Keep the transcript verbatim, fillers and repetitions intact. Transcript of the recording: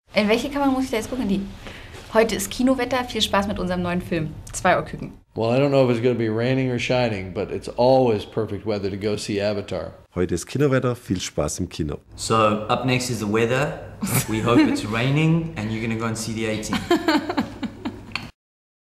In welche Kamera muss ich da jetzt gucken? Die. Heute ist Kinowetter, viel Spaß mit unserem neuen Film. Zwei Uhr Küken. Well, I don't know if it's going to be raining or shining, but it's always perfect weather to go see Avatar. Heute ist Kinowetter, viel Spaß im Kino. So, up next is the weather. We hope it's raining and you're going to go and see the A-Team.